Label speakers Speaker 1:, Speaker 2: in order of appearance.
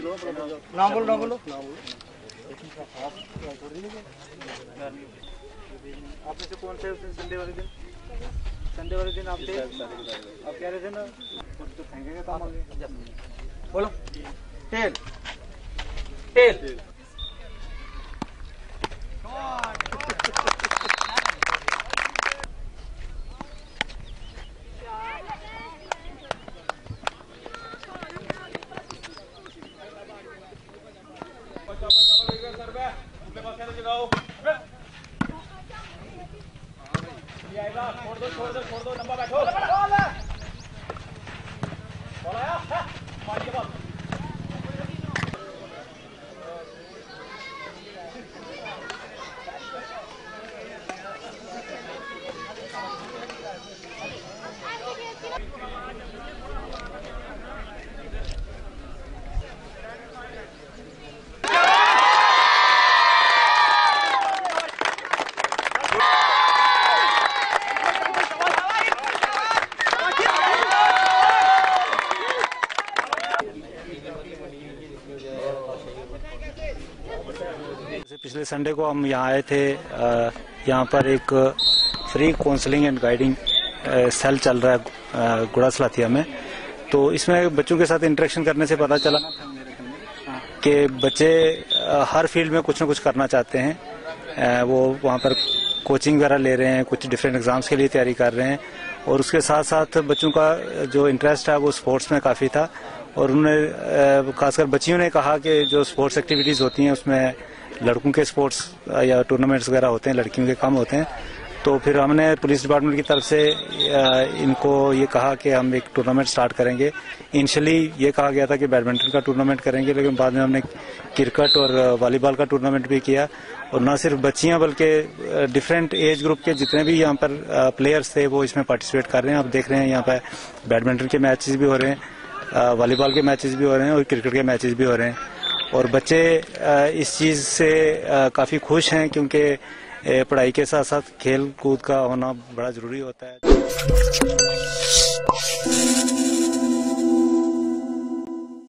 Speaker 1: आप में से कौन से संडे वाले दिन आप थे? आप कह रहे थे ना तो फेंकेंगे तो बोलो टेल टेल छोड़ दो लंबा बैठो पिछले संडे को हम यहाँ आए थे। यहाँ पर एक free counselling and guiding cell चल रहा है गुड़ा सलाथिया में। तो इसमें बच्चों के साथ इंटरेक्शन करने से पता चला कि बच्चे हर फील्ड में कुछ न कुछ करना चाहते हैं। वो वहाँ पर कोचिंग वगैरह ले रहे हैं, कुछ डिफरेंट एग्जाम्स के लिए तैयारी कर रहे हैं और उसके साथ साथ बच्चों का जो इंटरेस्ट है वो स्पोर्ट्स में काफ़ी था। और उन्होंने खासकर बच्चियों ने कहा कि जो स्पोर्ट्स एक्टिविटीज़ होती हैं उसमें लड़कों के स्पोर्ट्स या टूर्नामेंट्स वगैरह होते हैं, लड़कियों के कम होते हैं। तो फिर हमने पुलिस डिपार्टमेंट की तरफ से इनको ये कहा कि हम एक टूर्नामेंट स्टार्ट करेंगे। इनिशियली ये कहा गया था कि बैडमिंटन का टूर्नामेंट करेंगे, लेकिन बाद में हमने क्रिकेट और वॉलीबॉल का टूर्नामेंट भी किया। और न सिर्फ बच्चियां बल्कि डिफरेंट एज ग्रुप के जितने भी यहाँ पर प्लेयर्स थे वो इसमें पार्टिसिपेट कर रहे हैं। आप देख रहे हैं यहाँ पर बैडमिंटन के मैचेस भी हो रहे हैं, वॉलीबॉल के मैचेस भी हो रहे हैं और क्रिकेट के मैचेस भी हो रहे हैं। और बच्चे इस चीज़ से काफ़ी खुश हैं क्योंकि पढ़ाई के साथ साथ खेल कूद का होना बड़ा ज़रूरी होता है।